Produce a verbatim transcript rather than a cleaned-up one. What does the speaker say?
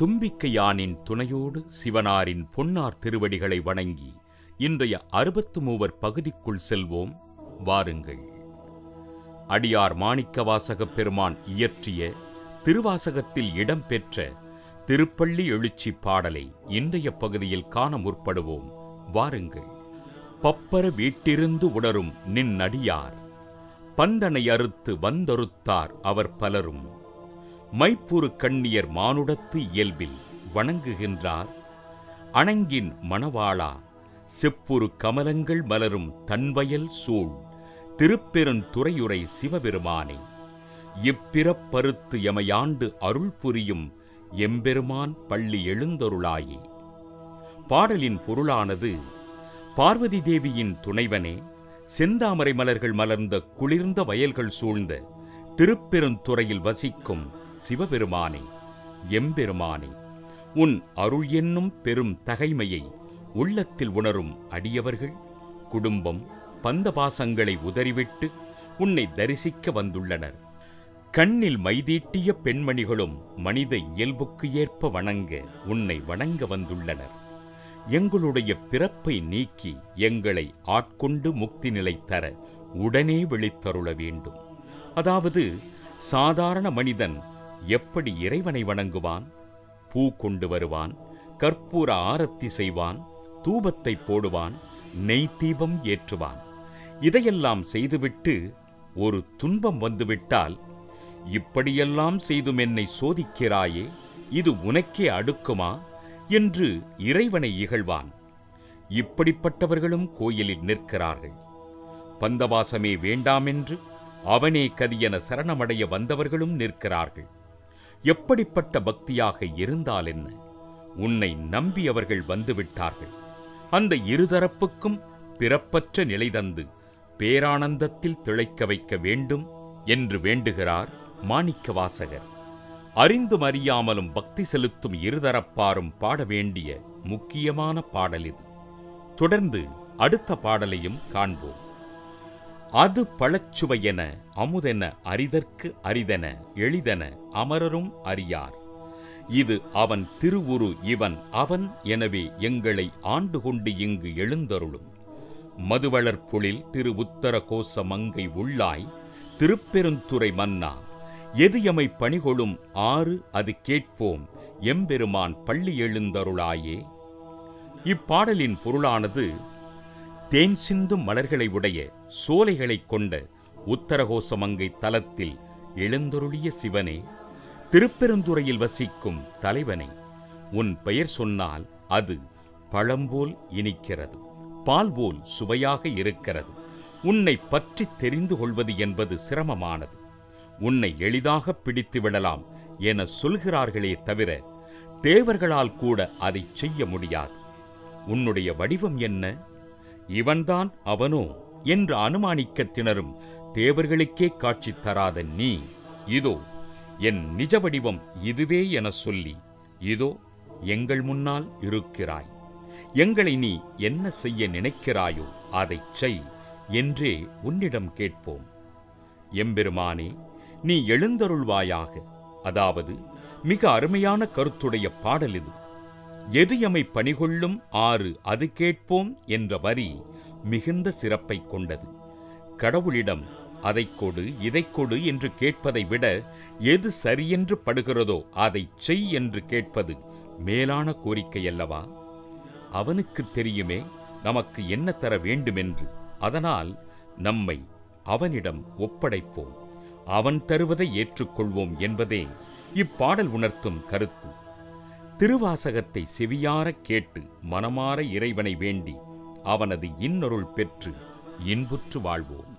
தும்பிக்கையானின் துணையோடு சிவனாரின் பொன்னார் திருவடிகளை வணங்கி இன்றைய அறுபத்து மூவர் பகுதிக்குள் செல்வோம். வாருங்கள். அடியார் மாணிக்கவாசகப் பெருமான் இயற்றிய திருவாசகத்தில் இடம்பெற்ற திருப்பள்ளி எழுச்சி பாடலை இன்றைய பகுதியில் காண முற்படுவோம். வாருங்கள். பப்பர வீட்டிருந்து உணரும் நின்னடியார் பந்தனை அறுத்து வந்தொருத்தார் அவர் பலரும் மைப்புறு கண்ணியர் மானுடத்து இயல்பில் வணங்குகின்றார் அணங்கின் மணவாளா செப்புறு கமலங்கள் மலரும் தன்வயல் சூழ் திருப்பெருந்துறையுரை சிவபெருமானே இப்பிறப்பறுத்து எமையாண்டு அருள் புரியும் எம்பெருமான் பள்ளி எழுந்தருளாயே. பாடலின் பொருளானது, பார்வதி தேவியின் துணைவனே, செந்தாமரை மலர்கள் மலர்ந்த குளிர்ந்த வயல்கள் சூழ்ந்த திருப்பெருந்துறையில் வசிக்கும் சிவபெருமானே, எம்பெருமானே, உன் அருள் என்னும் பெரும் தகைமையை உள்ளத்தில் உணரும் அடியவர்கள் குடும்பம் பந்தபாசங்களை உதறிவிட்டு உன்னை தரிசிக்க வந்துள்ளனர். கண்ணில் மைதீட்டிய பெண்மணிகளும் மனித இயல்புக்கு ஏற்ப வணங்க உன்னை வணங்க வந்துள்ளனர். எங்களுடைய பிறப்பை நீக்கி எங்களை ஆட்கொண்டு முக்தி நிலை தர உடனே விழித்தருள வேண்டும். அதாவது, சாதாரண மனிதன் எப்படி இறைவனை வணங்குவான்? பூ கொண்டு வருவான், கற்பூர ஆரத்தி செய்வான், தூபத்தை போடுவான், நெய் தீபம் ஏற்றுவான். இதையெல்லாம் செய்துவிட்டு ஒரு துன்பம் வந்துவிட்டால், இப்படியெல்லாம் செய்தும் என்னை சோதிக்கிறாயே, இது உனக்கே அடுக்குமா என்று இறைவனை இகழ்வான். இப்படிப்பட்டவர்களும் கோயிலில் நிற்கிறார்கள். பந்தவாசமே வேண்டாமென்று அவனே கதியென சரணமடைய வந்தவர்களும் நிற்கிறார்கள். எப்படிப்பட்ட பக்தியாக இருந்தால் என்ன? உன்னை நம்பி அவர்கள் வந்துவிட்டார்கள். அந்த இருதரப்புக்கும் பிறப்பற்ற நிலை தந்து பேரானந்தத்தில் திளைக்க வைக்க வேண்டும் என்று வேண்டுகிறார் மாணிக்கவாசகர். அறிந்தும் அறியாமலும் பக்தி செலுத்தும் இருதரப்பாரும் பாட வேண்டிய முக்கியமான பாடல் இது. தொடர்ந்து அடுத்த பாடலையும் காண்போம். அது பழச்சுவையென அமுதென அரிதற்கு அரிதென எளிதென அமரரும் அறியார். இது அவன் திருவுரு இவன் அவன் எனவே எங்களை ஆண்டு கொண்டு இங்கு எழுந்தருளும். மதுவளர்பொழில் திரு உத்தர கோச மங்கை உள்ளாய் திருப்பெருந்துறை மன்னா எது எமை பணிகொளும் ஆறு அது கேட்போம் எம்பெருமான் பள்ளி எழுந்தருளாயே. இப்பாடலின் பொருளானது, தேன் சிந்தும் மலர்களை உடைய சோலைகளைக் கொண்ட உத்தரகோசமங்கை தலத்தில் எழுந்தருளிய சிவனே, திருப்பெருந்துறையில் வசிக்கும் தலைவனே, உன் பெயர் சொன்னால் அது பழம்போல் இனிக்கிறது, பால் போல் சுவையாக இருக்கிறது. உன்னை பற்றி தெரிந்து கொள்வது என்பது சிரமமானது. உன்னை எளிதாக பிடித்து விடலாம் என சொல்கிறார்களே தவிர தேவர்களால் கூட அதை செய்ய முடியாது. உன்னுடைய வடிவம் என்ன? இவன்தான் அவனோ என்று அனுமானிக்க திணறும் தேவர்களுக்கே காட்சி தராத நீ, இதோ என் நிஜ வடிவம் இதுவே என சொல்லி இதோ எங்கள் முன்னால் இருக்கிறாய். எங்களை நீ என்ன செய்ய நினைக்கிறாயோ அதைச் செய் என்றே உன்னிடம் கேட்போம். எம்பெருமானே, நீ எழுந்தருள்வாயாக. அதாவது, மிக அருமையான கருத்துடைய பாடல் இது. எது எமை பணிகொள்ளும் ஆறு அது கேட்போம் என்ற வரி மிகுந்த சிறப்பை கொண்டது. கடவுளிடம் அதை கொடு இதை கொடு என்று கேட்பதை விட எது சரியென்று படுகிறதோ அதை செய் என்று கேட்பது மேலான கோரிக்கையல்லவா? அவனுக்கு தெரியுமே நமக்கு என்ன தர வேண்டுமென்று. அதனால் நம்மை அவனிடம் ஒப்படைப்போம், அவன் தருவதை ஏற்றுக்கொள்வோம் என்பதே இப்பாடல் உணர்த்தும் கருத்து. திருவாசகத்தை செவியார கேட்டு மனமாற இறைவனை வேண்டி அவனது இன்னருள் பெற்று இன்புற்று வாழ்வோம்.